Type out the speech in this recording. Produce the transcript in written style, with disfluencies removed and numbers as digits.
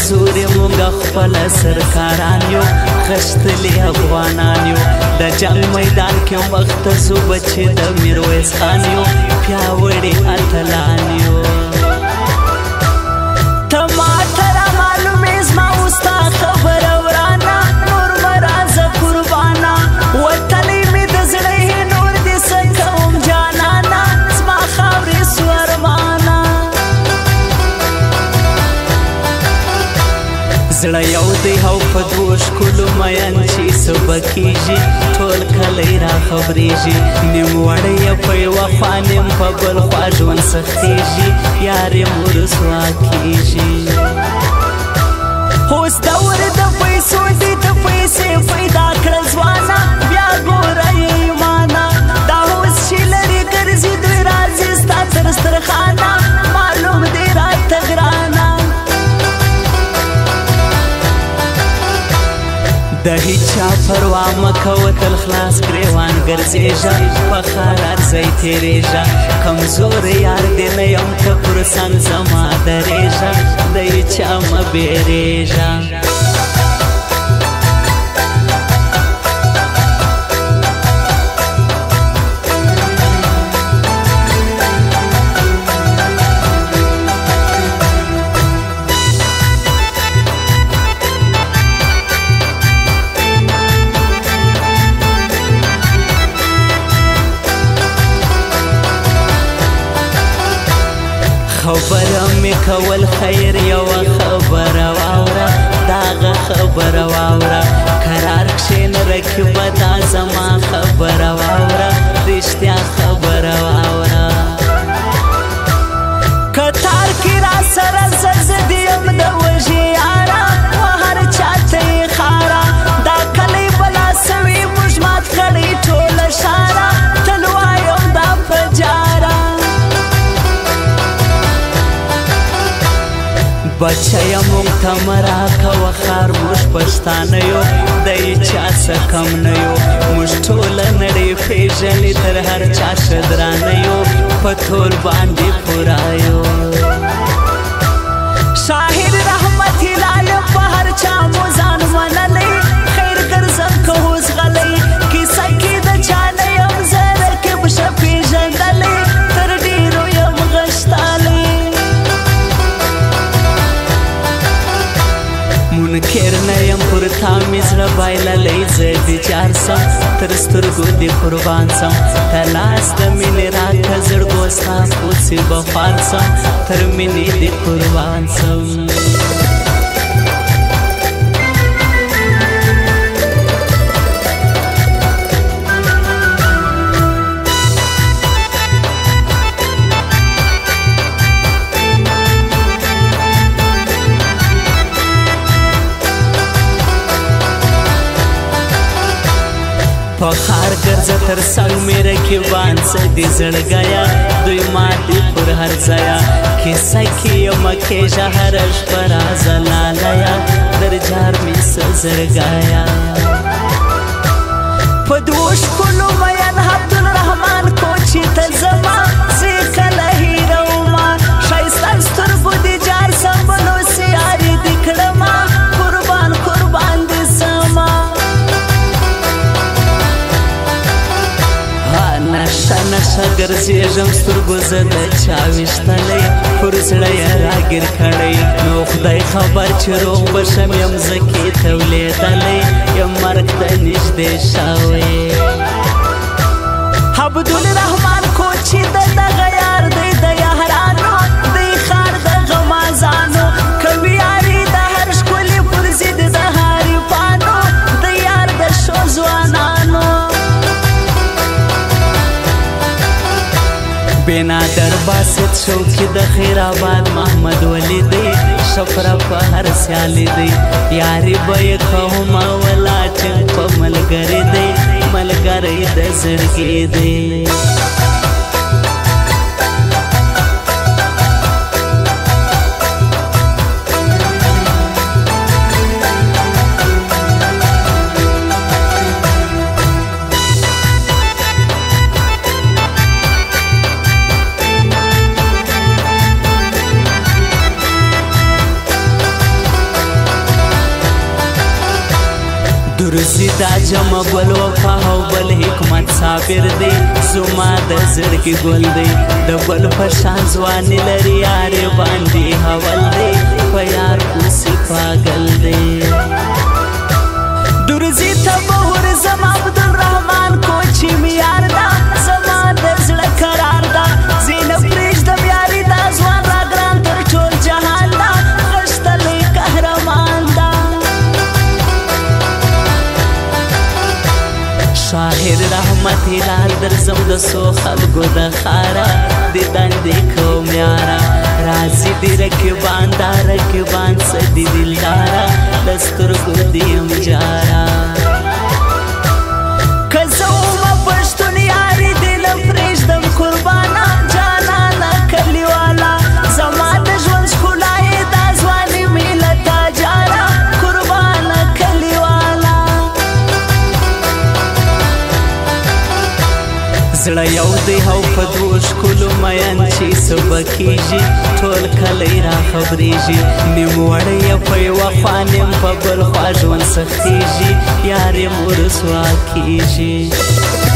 زوري مونږ خپل سرکاران یو غښتلي افغانان یو د جنګ میدان کې وخت زو بچي د میرویس خان یو پیاوړي اتلان یو ته ماته را معلومې زما وستا خبره ورانه نور به راځه قربانه وتلی مې د زړه نور دې څه کوم جانانه زما خاورې سو ارمانه زړه یو دی او په دوو ښکلو مین چې څه به کېږي ټول کلی را خبرېږي نیم وړی یې په یوه خوا نیم په بل خوا ژوند سختېږي یار یې مو رسوا کېږي اوس دور د پیسو دی ته پیسې پیدا کړه ځوانه بیا ګوره یې ایمانه دا اوس چې لرې ګرځي دوی راځي ستا تر سترخانه معلوم دی راته ګرانه د هیچا پروا مه کوه تل خلاص ګریوان ګرځېږه په خرار ځای تېرېږه کمزوری یار دې نه یم ته پر څنګ زما درېږه د هیچا مه بیرېږه خبره مې کول خیر یوه خبره واوره داغه خبره واوره قرار کښېنه رقیبه دا زما خبره واوره رښتیا خبره واوره کتار کې را سره زه دې یم د وژې یاره و هر چا ته یې خاره دا کلی بلا سوي موږ مات کړی ټوله شاره تل وایم دا په جاره بچیه مونږ ته مه راکوه خار موږ پښتانه یو د هیچا څه کم نه یو موږ ټوله نړۍ پېژنې تر هر چا ښه درانه یو په ټول باندې پوره یو شاهد رحمت الله په هر چا مو ځان منلی خیر ګرځم که اوس غلی کیسه کې د چا نه یم زه رقیب ښه پېژندلی تر ډېرو یم غښتلی منکر نه یم پر تا مې زړه بایللی زه دې جار سم تر سترګو دې قربان سم ته لاس د مینې راکړه زړګو ستا کوڅې به خوار سم تر مینې دې قربان سم په ښار ګرځه تر څنګ مې رقیبان څه دې زړګیه دوی ماتې پر هر ځایه کیسه کې یمه کېږه هره شپه رازه لالیه در جار مې څه زړګیه په دوو ښکلو مین عبدالرحمن کوچې ته ځمه زه یې کله هېرومه ښایسته سترګو دې جار سمبلو سیارې دې کړمه قربان قربان دې سمه نشه نشه ګرځېږم سترګو زه د چا ویشتلی پر زړه یې راګیر کړی نو خدای خبر چې روغ به شم یم زه کې تولیدلی یم مرګ ته نږدې شوی عبدالرحمن کوچې د دغه یار دی د یارانو دی ښار د غمازانو کوي یاري د هر ښکلي پر ضد د حریفانو د یار د ښو ځوانانو بینادر باسط شوقي د خیر آباد محمد ولی دی شفره په هر سیالي دی یاري به یې کومه ولا ټینګ په ملګري دی ملګری د زړګي دی دا جمع بل وفا او بل حکمت صابر دی زما د زړګي ګل دی د بل په شان ځواني لري یار باندې حول دی په یار کوسي پاگل دی درزي ته مهر زما عبدالرحمن کوچی میار دا زما د زړه قرار دا زینب پرېږدم یاري دا ځوان را ګران تر ټول جهان دا غښتلی قهرمان دا شاهر رحمت هلال درځم د څو خلکو د ښاره د دندې کوم یاره راځي د رقیبان دا رقیبان څه دي دلداره د سترګو د یم جاره که زه ومه پښتون یاري دې نه پرېږدم قربانه جانانه کلیواله زما د ژوند ښکلا یې دا ځواني مې له تا جاره قربانه کلیواله زړه یو دی او په دوو ښکلو مین چې څه به کېږي ټول کلی را خبرېږي نیم وړی یې په یوه خوا نیم په بل خوا ژوند سختېږي یار یې مو رسوا کېږي